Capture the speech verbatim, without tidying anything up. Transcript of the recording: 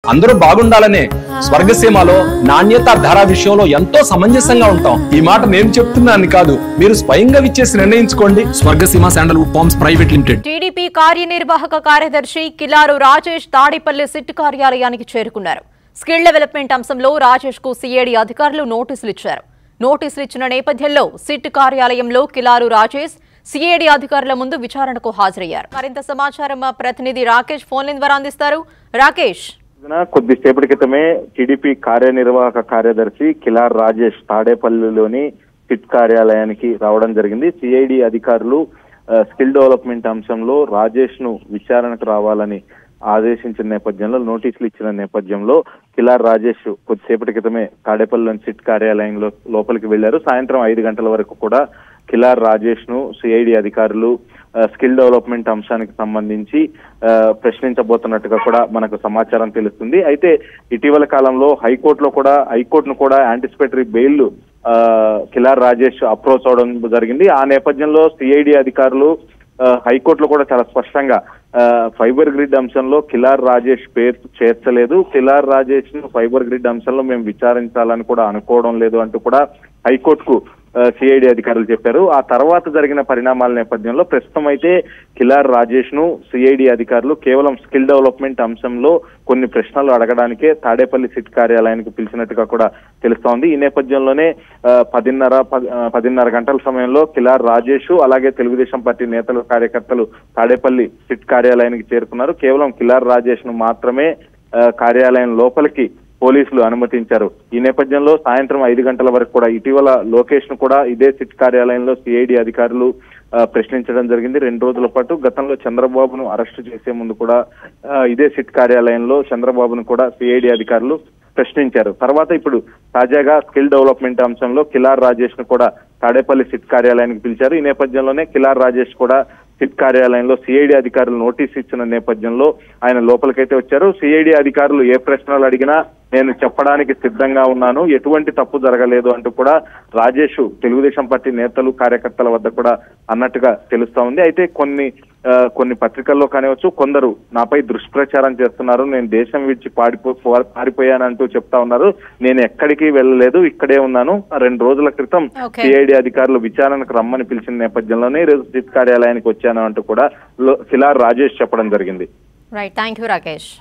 అందరూ బాగుండాలనే స్వర్గసీమలో నాణ్యత ధర విషయంలో ఎంతో సమంజసంగా ఉంటాం. ఈ మాట నేను చెప్తున్నాను కాదు, మీరు స్వయంగా విచ్చేసి నిర్ణయించుకోండి. Swargaseema sandalwood farms private limited. TDP కార్యనిర్వాహక కార్యదర్శి కిలారు రాజేష్ తాడేపల్లి సిట్ కార్యాలయానికి చేరుకున్నారు. స్కిల్ డెవలప్మెంట్ అంశంలో రాజేష్ కు సిఐడి అధికారులు నోటీసులు ఇచ్చారు. నోటీసులు ఇచ్చిన నేపథ్యంలో సిట్ కార్యాలయంలో కిలారు రాజేష్ సిఐడి అధికారుల ముందు విచారణకు హాజరయ్యారు. మరింత సమాచారం మా ప్రతినిధి రాకేష్ ఫోన్ లైన్ ద్వారా అందిస్తారు. రాకేష్, కొద్దిసేపటి క్రితమే టీడీపీ కార్యనిర్వాహక కార్యదర్శి కిలారు రాజేష్ తాడేపల్లిలోని సిట్ కార్యాలయానికి రావడం జరిగింది. సిఐడి అధికారులు స్కిల్ డెవలప్మెంట్ అంశంలో రాజేష్ ను విచారణకు రావాలని ఆదేశించిన నేపథ్యంలో, నోటీసులు ఇచ్చిన నేపథ్యంలో కిలారు రాజేష్ కొద్దిసేపటి క్రితమే తాడేపల్లిలోని సిట్ కార్యాలయంలో లోపలికి వెళ్లారు. సాయంత్రం ఐదు గంటల వరకు కూడా కిలారు రాజేష్ ను సిఐడి అధికారులు స్కిల్ డెవలప్మెంట్ అంశానికి సంబంధించి ప్రశ్నించబోతున్నట్టుగా కూడా మనకు సమాచారం తెలుస్తుంది. అయితే ఇటీవల కాలంలో హైకోర్టులో కూడా హైకోర్టును కూడా anticipatory bail Kilaru Rajesh approach అవడం జరిగింది. ఆ నేపథ్యంలో సిఐడి అధికారులు హైకోర్టులో కూడా చాలా స్పష్టంగా ఫైబర్ గ్రిడ్ అంశంలో కిలారు రాజేష్ పేరు చేర్చలేదు, కిలారు రాజేష్ ను ఫైబర్ గ్రిడ్ అంశంలో మేము విచారించాలని కూడా అనుకోవడం లేదు అంటూ కూడా హైకోర్టుకు సిఐడి అధికారులు చెప్పారు. ఆ తర్వాత జరిగిన పరిణామాల నేపథ్యంలో ప్రస్తుతం అయితే కిలారు రాజేష్ ను సిఐడి అధికారులు కేవలం స్కిల్ డెవలప్మెంట్ అంశంలో కొన్ని ప్రశ్నలు అడగడానికే తాడేపల్లి సిట్ కార్యాలయానికి పిలిచినట్టుగా కూడా తెలుస్తోంది. ఈ నేపథ్యంలోనే పదిన్నర పదిన్నర గంటల సమయంలో కిలారు రాజేష్ అలాగే తెలుగుదేశం పార్టీ నేతలు కార్యకర్తలు తాడేపల్లి సిట్ కార్యాలయానికి చేరుకున్నారు. కేవలం కిలారు రాజేష్ ను మాత్రమే కార్యాలయం లోపలికి పోలీసులు అనుమతించారు. ఈ నేపథ్యంలో సాయంత్రం ఐదు గంటల వరకు కూడా ఇటీవల లోకేష్ ను కూడా ఇదే సిట్ కార్యాలయంలో సిఐడి అధికారులు ప్రశ్నించడం జరిగింది. రెండు రోజుల పాటు గతంలో చంద్రబాబును అరెస్టు చేసే ముందు కూడా ఇదే సిట్ కార్యాలయంలో చంద్రబాబును కూడా సిఐడి అధికారులు ప్రశ్నించారు. తర్వాత ఇప్పుడు తాజాగా స్కిల్ డెవలప్మెంట్ అంశంలో కిలారు రాజేష్ ను కూడా తాడేపల్లి సిట్ కార్యాలయానికి పిలిచారు. ఈ నేపథ్యంలోనే కిలారు రాజేష్ కూడా సిట్ కార్యాలయంలో సిఐడి అధికారులు నోటీస్ ఇచ్చిన నేపథ్యంలో ఆయన లోపలికైతే వచ్చారు. సిఐడి అధికారులు ఏ ప్రశ్నలు అడిగినా నేను చెప్పడానికి సిద్ధంగా ఉన్నాను, ఎటువంటి తప్పు జరగలేదు అంటూ కూడా రాజేష్ తెలుగుదేశం పార్టీ నేతలు కార్యకర్తల వద్ద కూడా అన్నట్టుగా తెలుస్తా ఉంది. అయితే కొన్ని కొన్ని పత్రికల్లో కానివచ్చు కొందరు నాపై దుష్ప్రచారం చేస్తున్నారు, నేను దేశం విడిచి పారిపో పారిపోయానంటూ చెప్తా ఉన్నారు. నేను ఎక్కడికి వెళ్ళలేదు, ఇక్కడే ఉన్నాను. రెండు రోజుల క్రితం సిఐడి అధికారులు విచారణకు రమ్మని పిలిచిన నేపథ్యంలోనే ఈరోజు సిట్ కార్యాలయానికి వచ్చాను అంటూ కూడా కిలారు రాజేష్ చెప్పడం జరిగింది. Right, thank you Rakesh.